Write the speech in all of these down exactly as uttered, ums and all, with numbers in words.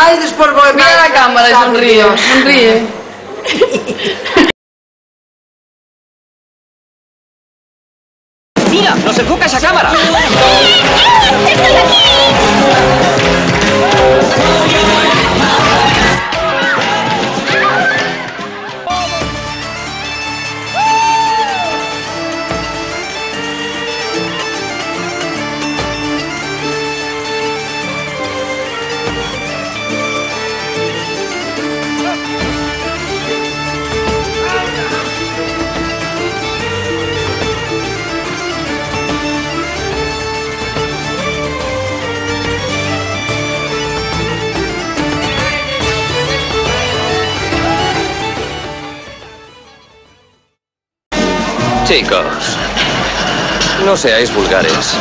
Ay, después voy a... Mira la cámara y sonríe, sonríe. ¡Mira! ¡Nos enfoca esa cámara! ¡Estoy aquí! Chicos, no seáis vulgares.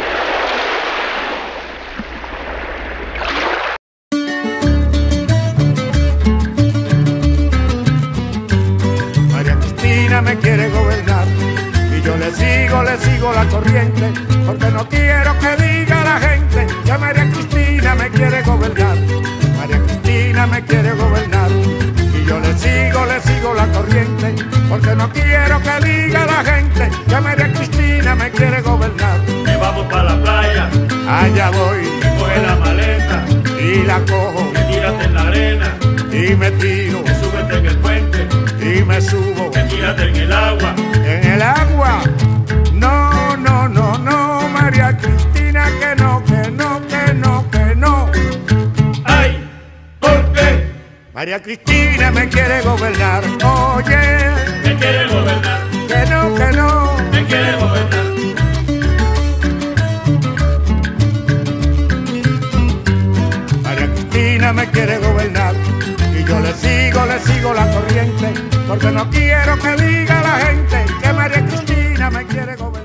María Cristina me quiere gobernar y yo le sigo, le sigo la corriente, porque no quiero que diga la gente que María Cristina me quiere gobernar. María Cristina me quiere gobernar y yo le sigo, le sigo la corriente, porque no quiero que diga la gente que María Cristina me quiere gobernar. Me vamos para la playa, allá voy, me coge la maleta y la cojo, me tírate en la arena y me tiro, me súbete en el puente y me subo, me tírate en el agua. en el agua. No, no, no, no, María Cristina, que no, que no, que no, que no. ¡Ay! ¿Por qué? María Cristina me quiere gobernar, oye, Me quiere gobernar, que no, que no. me quiere gobernar. María Cristina me quiere gobernar y yo le sigo, le sigo la corriente, porque no quiero que diga la gente que María Cristina me quiere gobernar.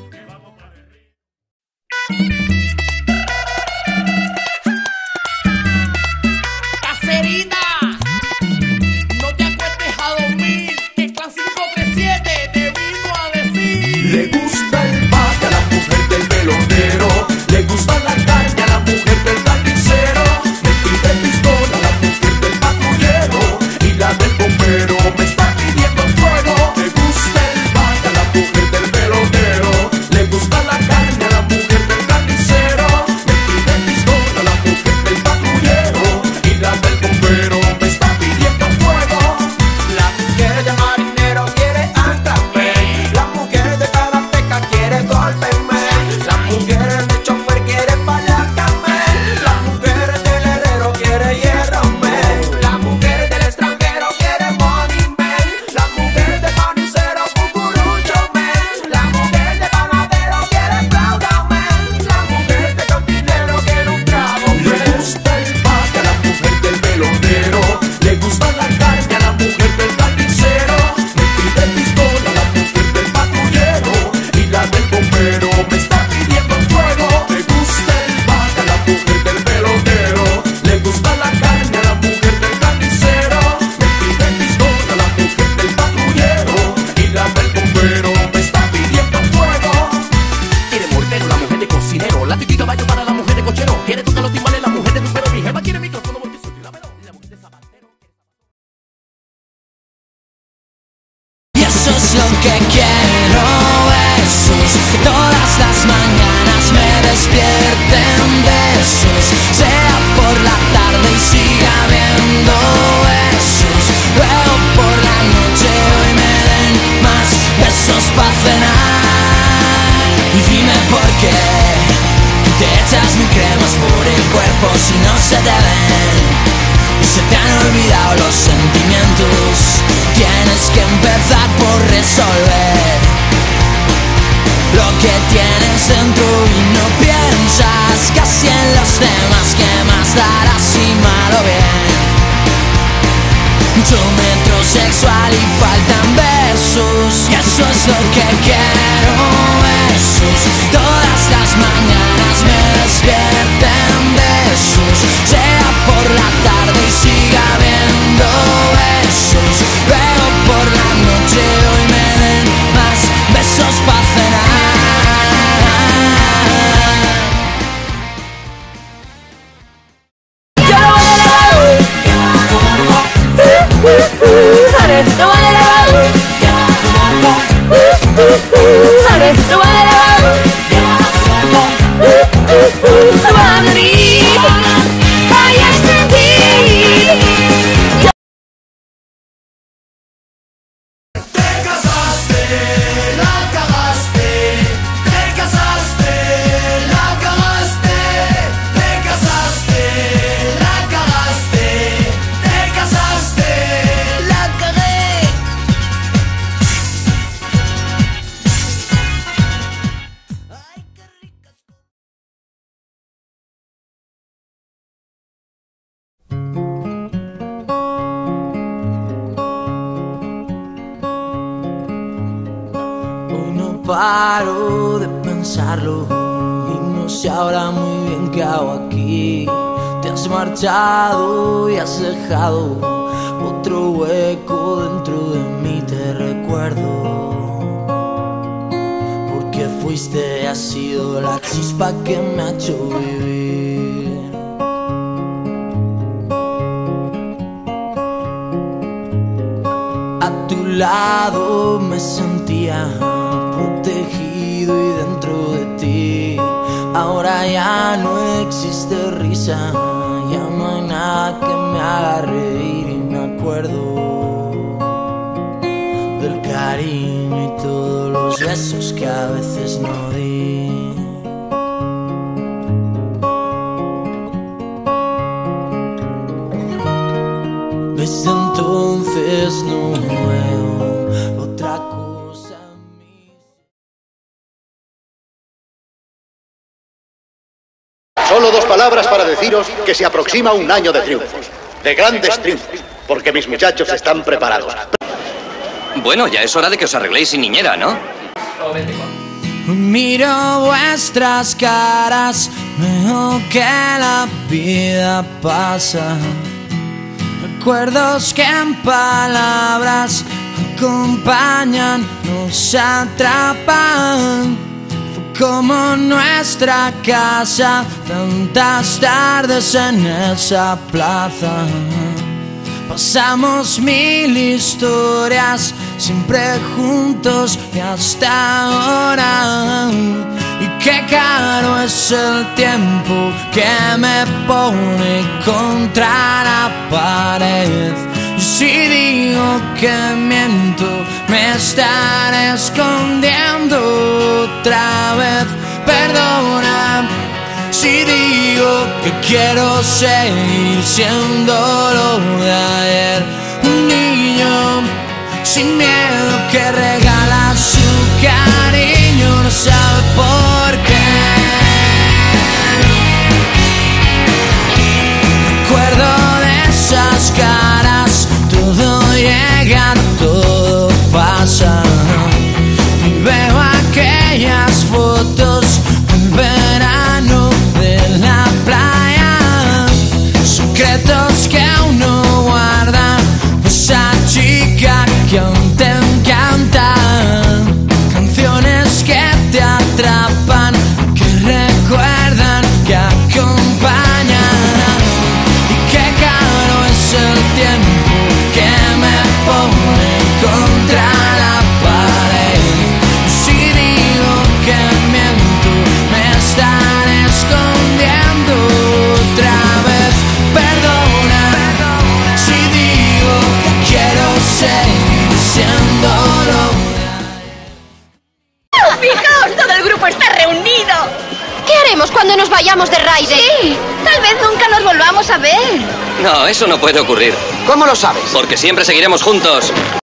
Caserita, no te acuestes a dormir, que Clan cinco tres siete te vino a decir. Le gusta el mate a la mujer del pelotero, le gusta la carne a la mujer del carnicero, me pide pistola a la mujer del patrullero y la del bombero me está pidiendo fuego. Le gusta el mate a la mujer del pelotero, le gusta la carne a la mujer del carnicero, me pide pistola a la mujer del patrullero y la del bombero me está pidiendo fuego. La mujer de marinero quiere áncame, la mujer de karateca quiere golpeme, la mujer de chofer quiere palácame, la mujer del herrero quiere hierrome, la mujer del extranjero quiere money man, la mujer de panicero cucurucho man, la mujer de panadero quiere flauta man, la mujer de cantinero quiere un trago man. Le gusta el mate a la mujer del pelotero, le gusta la carne a la mujer del carnicero, me pide pistola a la mujer del patrullero y la del bombero me está pidiendo fuego. Le gusta el mate a la mujer del pelotero, le gusta la carne a la mujer del carnicero, me pide pistola a la mujer del patrullero y la del bombero me está pidiendo fuego. Quiere mortero la mujer de cocinero, la típica baño para la mujer de cochero, quiere tocar los timbales la mujer de tumbero, mi jefa quiere micrófono porque soy la mero, la mujer de zapatero. Y eso es lo que quiero, besos, que todas las mañanas me despierten besos, sea por la tarde y siga viendo besos, luego por la noche hoy me den más besos pa' cenar. Y dime por qué te echas mil cremas por el cuerpo si no se te ven y se te han olvidado los sentimientos. Tienes que empezar por resolver lo que tienes dentro y no piensas casi en los demás. Que más dará si mal o bien? Mucho metrosexual y faltan besos, y eso es lo que quiero, besos, todas las mañanas me despierten besos, sea por la tarde y siga viendo besos, luego por la noche hoy me den más besos pa' cenar. Yo no voy a paro de pensarlo y no sé ahora muy bien qué hago aquí. Te has marchado y has dejado otro hueco dentro de mí, te recuerdo. Porque fuiste y has sido la chispa que me ha hecho vivir. A tu lado me sentía protegido y dentro de ti ahora ya no existe risa, ya no hay nada que me haga reír y me acuerdo del cariño y todos los besos que a veces no di. Desde entonces no veo otra cosa en mí. Solo dos palabras para deciros que se aproxima un año de triunfos, de grandes triunfos, porque mis muchachos están preparados. Bueno, ya es hora de que os arregléis sin niñera, ¿no? Miro vuestras caras, veo que la vida pasa. Recuerdos que en palabras acompañan, nos atrapan. Fue como nuestra casa, tantas tardes en esa plaza. Pasamos mil historias, siempre juntos y hasta ahora. Y qué caro es el tiempo que me pone contra la pared. Y si digo que miento, me estaré escondiendo otra vez. Perdona si digo que quiero seguir siendo lo de ayer. Un niño sin miedo que regala su cariño, no sabe por qué. Recuerdo de esas caras, todo llega, todo pasa. Y veo aquellas fotos del verano de la playa, secretos que aún no guarda esa chica que aún te encanta, canciones que te atrapan, que recuerdan, que acompañan. Y qué caro es el tiempo que me pone contra la pared. Si digo que miento, me estaré escondiendo otra vez. Perdona si digo que quiero seguir siendo lo. ¡Fijaos! ¡Todo el grupo está reunido! ¿Qué haremos cuando nos vayamos de raide? Sí, tal vez nunca nos volvamos a ver. No, eso no puede ocurrir. ¿Cómo lo sabes? Porque siempre seguiremos juntos.